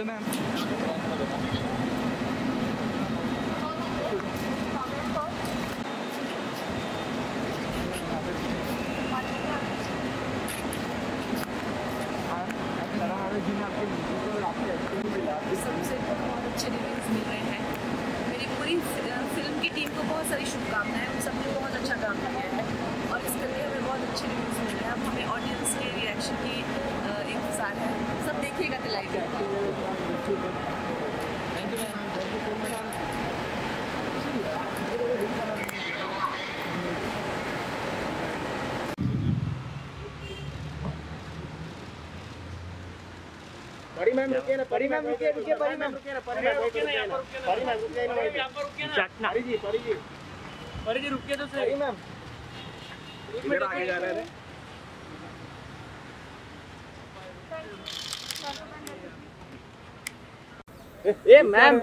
Ma'am. सबसे बहुत अच्छे रिव्यूज़ मिल रहे हैं। मेरी पूरी फिल्म की टीम को बहुत सारी शुभकामनाएं। उन सबने बहुत अच्छा काम किया है और इसके लिए हमें बहुत अच्छे रिव्यूज़ मिल रहे हैं। अब हमें ऑडियंस के रिएक्शन की इंतज़ार है। सब देखिएगा तो लाइक परी मैम रुकिए ना, परी मैम रुकिए, परी मैम रुकिए ना, परी मैम रुकिए ना, परी मैम रुकिए ना, परी जी रुकिए तो सही। परी मैम इधर आगे जा रहे हैं। ए ma'am,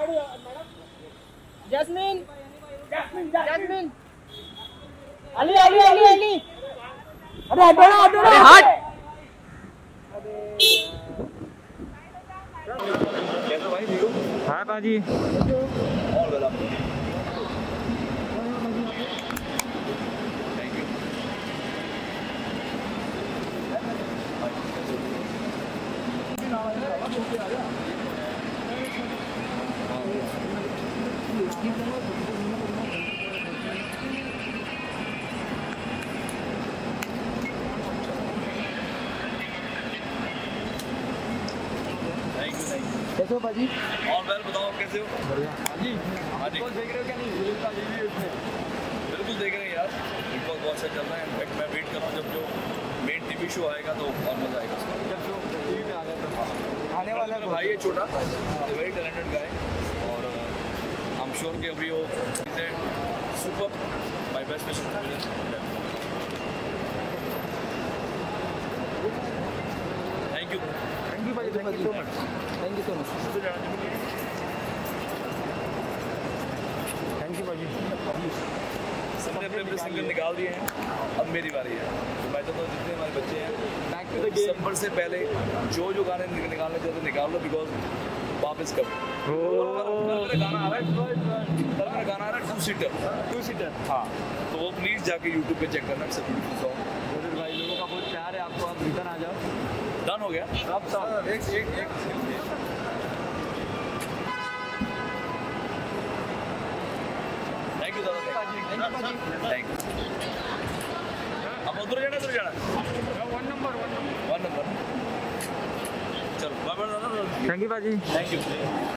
Jasmine, Jasmine, Ali Ali Ali Ali, अरे हटो, अरे हट। कैसे भाई ठीक हो? हाँ बाजी। और वेल आप। Thank you. कैसे हो बाजी? और वेल बताओ कैसे हो? बढ़िया। हाँ जी देख रहे हो क्या? नहीं बिल्कुल देख रहे हैं यार, बिग बॉस बहुत अच्छा चल रहा है। इनफैक्ट मैं वेट कर रहा हूँ जब जो मेन टीवी शो आएगा तो और मजा आएगा उसका। जब जो टीवी पे आ गया तो आने वाला है। भाई ये छोटा वेरी टैलेंटेड गाय और आई एम श्योर कि अभी वो super my best wishes. Thank you भाई, thank you so much, thank you so much, thank you भाई। सबने अपने अपने सिंगल निकाल दिए हैं, अब मेरी बारी है। तो मैं तो जितने हमारे बच्चे हैं दिसंबर से पहले जो गाने निकालने थे तो निकाल लो, बिकॉज वापस कब मेरा गाना आ रहा है टू सीटर। हाँ तो वो प्लीज़ जाके यूट्यूब पे चेक करना। It's a beautiful song. भाई लोगों का बहुत प्यार है आपको, आप रिटर्न आ जाओ। डन हो गया अब एक थैंक यू दादा, थैंक यू। अब उधर जाना वन नंबर चलो बाय बाय दादा। थैंक यू बाजी। Thank you.